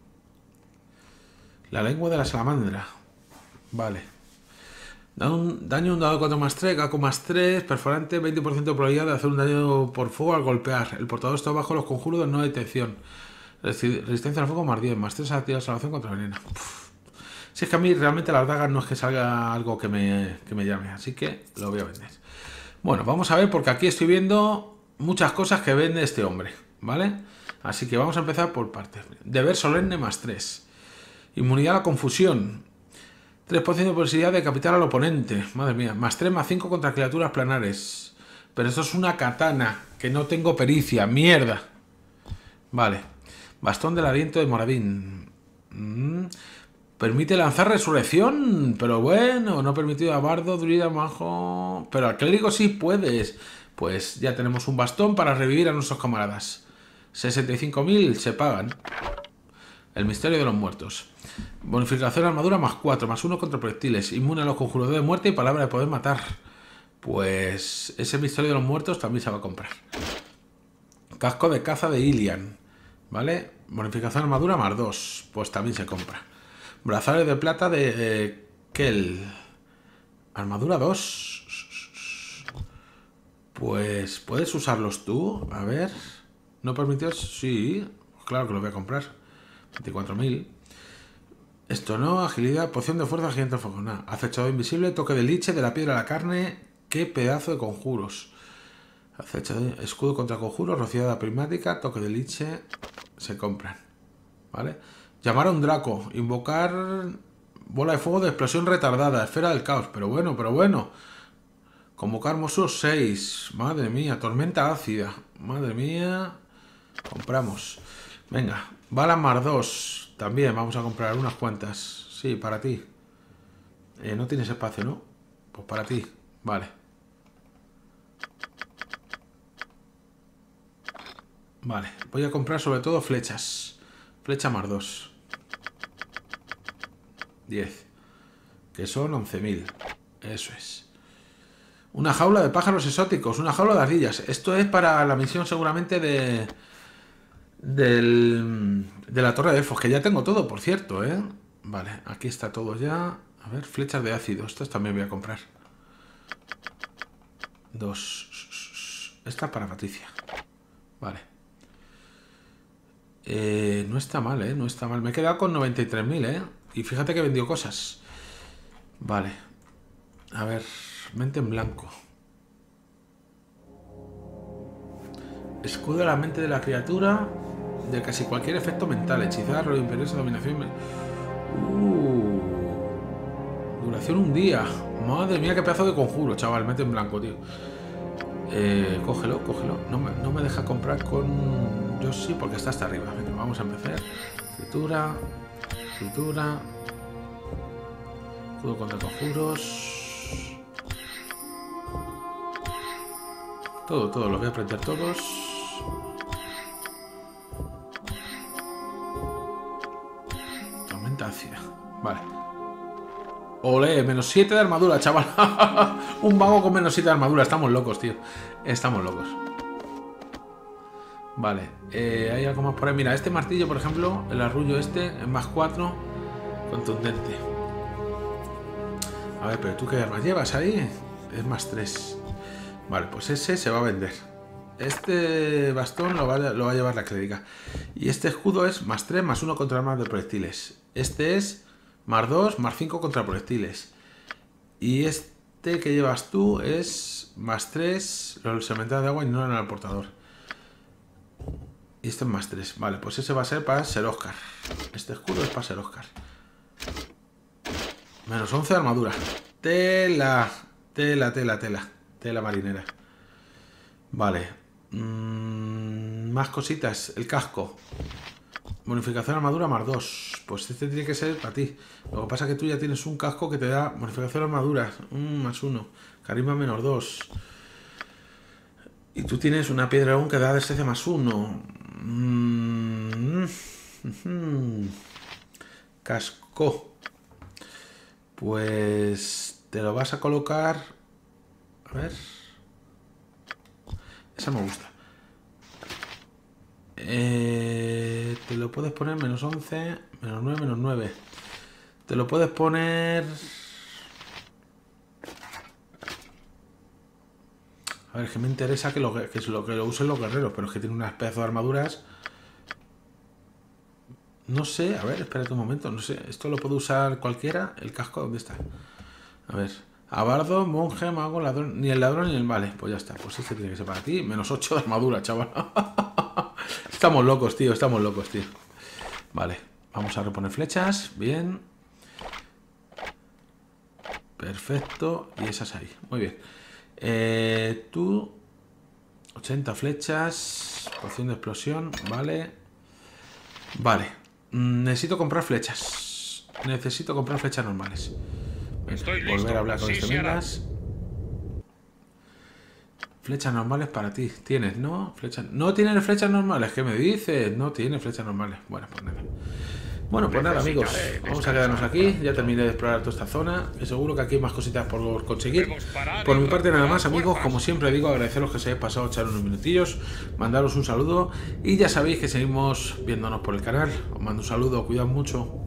La lengua de la salamandra. Vale. Da un daño, un dado cuatro más tres, Gaco más tres, perforante, veinte por ciento de probabilidad de hacer un daño por fuego al golpear. El portador está bajo los conjuros de no detección. Resistencia al fuego más diez, más tres a la tira de salvación contra veneno. Uf. Si es que a mí realmente las dagas no es que salga algo que me, que me llame, así que lo voy a vender. Bueno, vamos a ver porque aquí estoy viendo muchas cosas que vende este hombre, ¿vale? Así que vamos a empezar por partes. Deber solemne más tres. Inmunidad a la confusión. tres por ciento de posibilidad de decapitar al oponente. Madre mía. Más tres más cinco contra criaturas planares. Pero esto es una katana. Que no tengo pericia. Mierda. Vale. Bastón del aliento de Moradín. Mm. Permite lanzar resurrección. Pero bueno. No permitido a bardo, druida, mago. Pero al clérigo sí puedes. Pues ya tenemos un bastón para revivir a nuestros camaradas. sesenta y cinco mil se pagan. El misterio de los muertos. Bonificación de armadura más cuatro, más uno contra proyectiles. Inmune a los conjuros de muerte y palabra de poder matar. Pues ese misterio de los muertos también se va a comprar. Casco de caza de Ilian. ¿Vale? Bonificación de armadura más dos. Pues también se compra. Brazales de plata de eh, Kel. Armadura dos. Pues puedes usarlos tú. A ver. ¿No permitidos? Sí. Claro que lo voy a comprar. veinticuatro mil. Esto no, agilidad, poción de fuerza, gigante de fuego. Nada. Acechador invisible, toque de liche, de la piedra a la carne. Qué pedazo de conjuros. Acechador, escudo contra conjuros, rociada prismática, toque de liche. Se compran. ¿Vale? Llamar a un Draco. Invocar bola de fuego de explosión retardada. Esfera del caos. Pero bueno, pero bueno. Convocar monstruos seis. Madre mía. Tormenta ácida. Madre mía. Compramos. Venga. Bala más dos. También vamos a comprar unas cuantas. Sí, para ti. Eh, no tienes espacio, ¿no? Pues para ti. Vale. Vale. Voy a comprar sobre todo flechas. Flecha más dos. diez. Que son once mil. Eso es. Una jaula de pájaros exóticos. Una jaula de ardillas. Esto es para la misión seguramente de... Del, de la torre de elfos, que ya tengo todo, por cierto, ¿eh? Vale, aquí está todo ya. A ver, flechas de ácido. Estas también voy a comprar. Dos. Esta para Patricia. Vale. Eh, no está mal, ¿eh? No está mal. Me he quedado con noventa y tres mil, ¿eh? Y fíjate que he vendido cosas. Vale. A ver, mente en blanco. Escudo de la mente de la criatura. De casi cualquier efecto mental. Hechizar, rollo imperiosa, dominación. Uh, duración un día. Madre mía, qué pedazo de conjuro, chaval. Mete en blanco, tío. Eh, cógelo, cógelo. No me, no me deja comprar con... Yo sí, porque está hasta arriba. Venga, vamos a empezar. Escritura. Escritura. Escudo contra conjuros. Todo, todo. Los voy a aprender todos. Ácida. Vale. Olé, menos siete de armadura, chaval. Un vago con menos siete de armadura. Estamos locos, tío. Estamos locos. Vale. Eh, hay algo más por ahí. Mira, este martillo, por ejemplo, el arrullo este, es más cuatro. Contundente. A ver, pero tú qué armas llevas ahí. Es más tres. Vale, pues ese se va a vender. Este bastón lo va, a, lo va a llevar la clériga. Y este escudo es más tres, más uno contra armas de proyectiles. Este es más dos, más cinco contra proyectiles. Y este que llevas tú es más tres, los cementerios de agua y no en el portador. Y este es más tres. Vale, pues ese va a ser para Ser Oscar. Este escudo es para Ser Oscar. Menos once de armadura. Tela, tela, tela, tela. Tela marinera. Vale. Mm... Más cositas. El casco. Bonificación armadura más dos. Pues este tiene que ser para ti. Lo que pasa es que tú ya tienes un casco que te da bonificación armadura. Un más uno. Carisma menos dos. Y tú tienes una piedra aún que da destreza más uno. Mm. Casco. Pues te lo vas a colocar. A ver. Esa me gusta. Eh, te lo puedes poner menos once, menos nueve, menos nueve. Te lo puedes poner... A ver, que me interesa que lo, que es lo, que lo usen los guerreros, pero es que tiene unas pedazos de armaduras. No sé, a ver, espérate un momento, no sé. ¿Esto lo puede usar cualquiera? ¿El casco dónde está? A ver... Abardo, monje, mago, ladrón. Ni el ladrón ni el vale. Pues ya está. Pues este tiene que ser para ti. Menos ocho de armadura, chaval. Estamos locos, tío. Estamos locos, tío. Vale. Vamos a reponer flechas. Bien. Perfecto. Y esas ahí. Muy bien. Eh, tú. ochenta flechas. Poción de explosión. Vale. Vale. Necesito comprar flechas. Necesito comprar flechas normales. Estoy Volver listo. a hablar con Sí, este se hará. Midas. Flechas normales para ti. ¿Tienes, no? Flechas... ¿No tienes flechas normales? ¿Qué me dices? No tiene flechas normales. Bueno, pues nada. Bueno, pues nada, amigos. Vamos a quedarnos aquí. Ya terminé de explorar toda esta zona. Y seguro que aquí hay más cositas por conseguir. Debemos parar Por y mi parte nada más, recuperar amigos. fuerzas. Como siempre digo, agradeceros que se hayáis pasado a echar unos minutillos. Mandaros un saludo. Y ya sabéis que seguimos viéndonos por el canal. Os mando un saludo. Cuidad mucho.